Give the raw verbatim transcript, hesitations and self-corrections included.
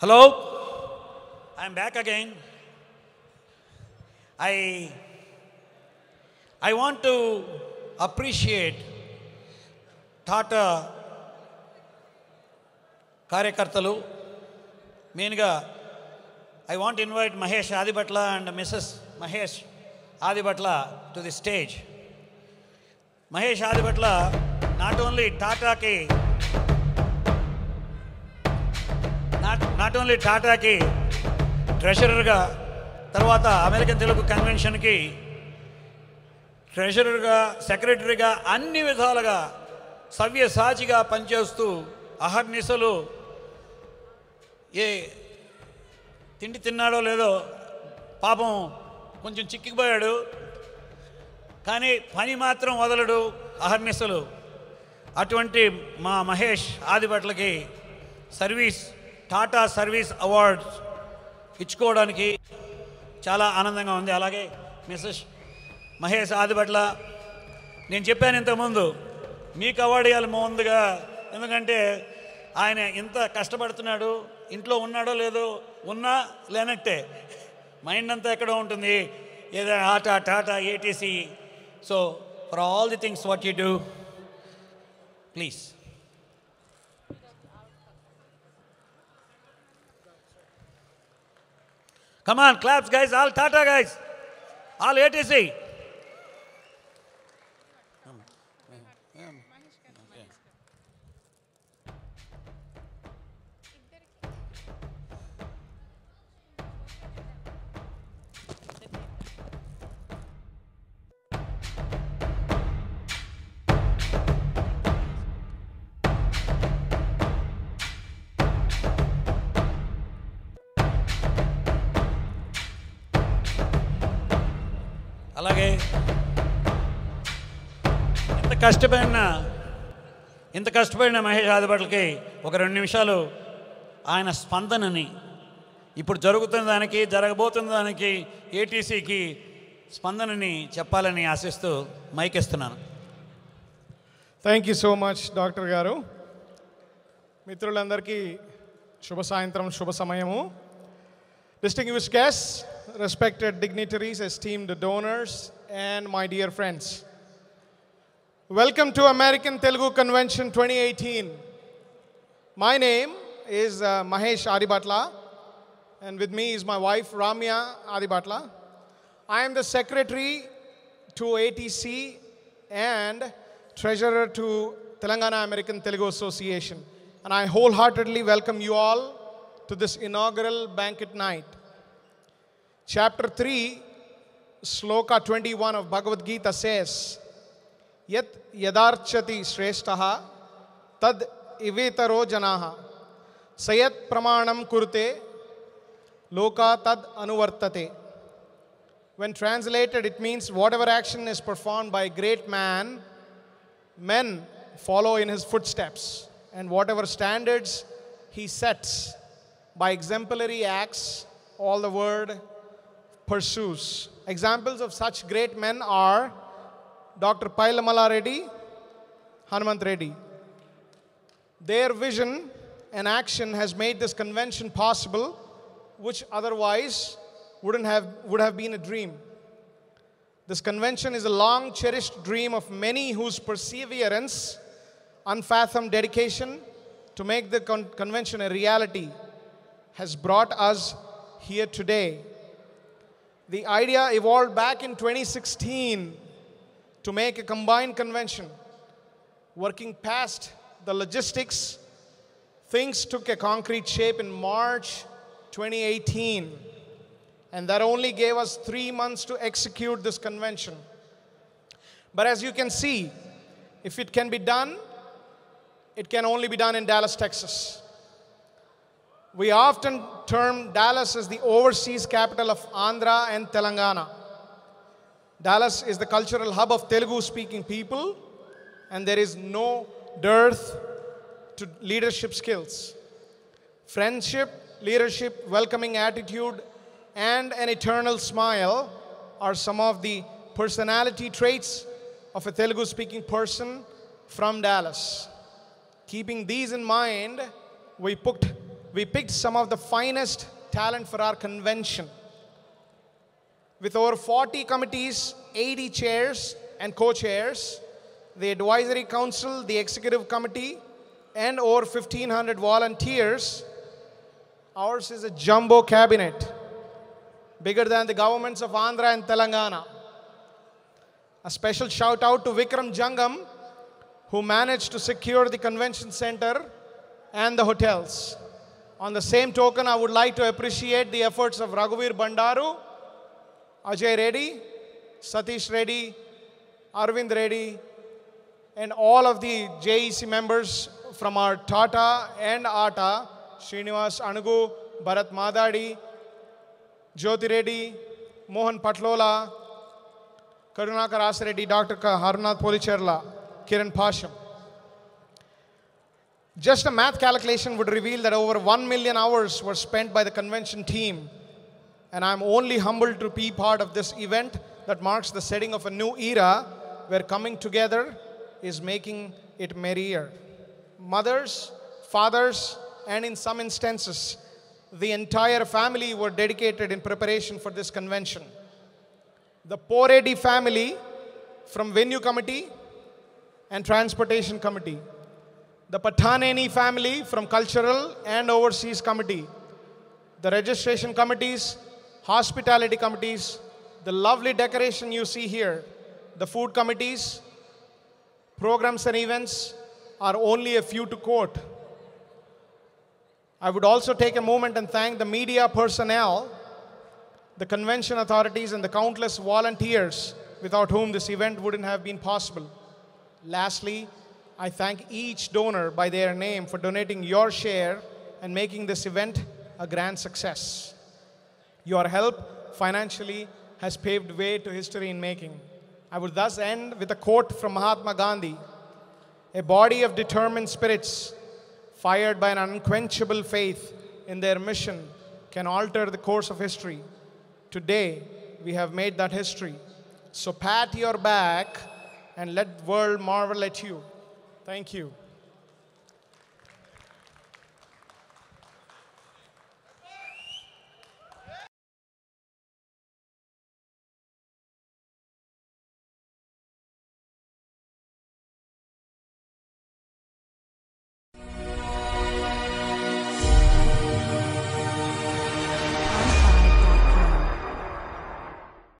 Hello, I'm back again. I, I want to appreciate Tata Karyakartalu. Mainga, I want to invite Mahesh Adibhatla and Missus Mahesh Adibhatla to the stage. Mahesh Adibhatla, not only Tata ki Not, not only Tata ki treasurer ga tarvata American Telugu Convention ki treasurer ga secretary ga anni vidhalaga savya sachiga panchestu aharnisalu ye tindi tinnado ledo paapam koncham chikkipoyadu కానీ పని మాత్రం వదలడు అహర్నిశలు అటువంటి మా మహేష్ ఆదిభట్లకి service Tata service awards ఇచ్చుకోవడానికి చాలా ఆనందంగా ఉంది. అలాగే మిస్సెస్ మహేష్ ఆదిభట్ల, నేను చెప్పాను ఇంతకుముందు మీకు అవార్డు ఇవ్వాలి ముందుగా, ఎందుకంటే ఆయన ఇంత కష్టపడుతున్నాడు. ఇంట్లో ఉన్నాడో లేదో, ఉన్నా లేనట్టే మైండ్ అంతా ఎక్కడో ఉంటుంది, ఏదో Tata Tata ATC. So, for all the things what you do, please. Come on, claps guys, all Tata guys, all A T C. అలాగే ఇంత కష్టపడిన ఇంత కష్టపడిన మహేష్ ఆదిభట్లకి ఒక రెండు నిమిషాలు ఆయన స్పందనని, ఇప్పుడు జరుగుతున్న దానికి జరగబోతున్న దానికి ఏటీసీకి స్పందనని చెప్పాలని ఆశిస్తూ మైక్ ఇస్తున్నాను. Thank you so much doctor గారు. మిత్రులందరికీ శుభ సాయంత్రం, శుభ సమయము. Distinguished guests, respected dignitaries, esteemed donors, and my dear friends. Welcome to American Telugu Convention twenty eighteen. My name is uh, Mahesh Adibhatla, and with me is my wife Ramya Adibhatla. I am the secretary to A T C and treasurer to Telangana American Telugu Association. And I wholeheartedly welcome you all to this inaugural banquet night. Chapter three, Sloka twenty-one of Bhagavad Gita says, Yat yadarchati shreshtaha tad ivetaro janaha sayat pramanam kurte loka tad anuvartate. When translated, it means whatever action is performed by a great man, men follow in his footsteps, and whatever standards he sets by exemplary acts, all the world pursues. Examples of such great men are Doctor Pailamala Reddy, Hanumant Reddy. Their vision and action has made this convention possible, which otherwise wouldn't have, would have been a dream. This convention is a long cherished dream of many whose perseverance, unfathomed dedication to make the con convention a reality has brought us here today. The idea evolved back in twenty sixteen to make a combined convention. Working past the logistics, things took a concrete shape in March twenty eighteen, and that only gave us three months to execute this convention. But as you can see, if it can be done, it can only be done in Dallas, Texas. We often term Dallas as the overseas capital of Andhra and Telangana. Dallas is the cultural hub of Telugu-speaking people, and there is no dearth to leadership skills. Friendship, leadership, welcoming attitude, and an eternal smile are some of the personality traits of a Telugu-speaking person from Dallas. Keeping these in mind, we put we picked some of the finest talent for our convention. With over forty committees, eighty chairs and co-chairs, the advisory council, the executive committee, and over fifteen hundred volunteers, ours is a jumbo cabinet, bigger than the governments of Andhra and Telangana. A special shout out to Vikram Jangam, who managed to secure the convention center and the hotels. On the same token, I would like to appreciate the efforts of Raghuveer Bandaru, Ajay Reddy, Satish Reddy, Arvind Reddy, and all of the J E C members from our Tata and ATA, Srinivas Anugu, Bharat Madadi, Jyoti Reddy, Mohan Patlola, Karunakar Asireddy, Doctor Harunath Policherla, Kiran Pasham. Just a math calculation would reveal that over one million hours were spent by the convention team. And I'm only humbled to be part of this event that marks the setting of a new era where coming together is making it merrier. Mothers, fathers, and in some instances, the entire family were dedicated in preparation for this convention. The Poredi family from Venue Committee and Transportation Committee. The Pathaneni family from Cultural and Overseas Committee. The registration committees, hospitality committees, the lovely decoration you see here, the food committees, programs and events are only a few to quote. I would also take a moment and thank the media personnel, the convention authorities, and the countless volunteers without whom this event wouldn't have been possible. Lastly, I thank each donor by their name for donating your share and making this event a grand success. Your help financially has paved way to history in making. I would thus end with a quote from Mahatma Gandhi: "A body of determined spirits, fired by an unquenchable faith in their mission, can alter the course of history. Today, we have made that history. So pat your back and let the world marvel at you." Thank you.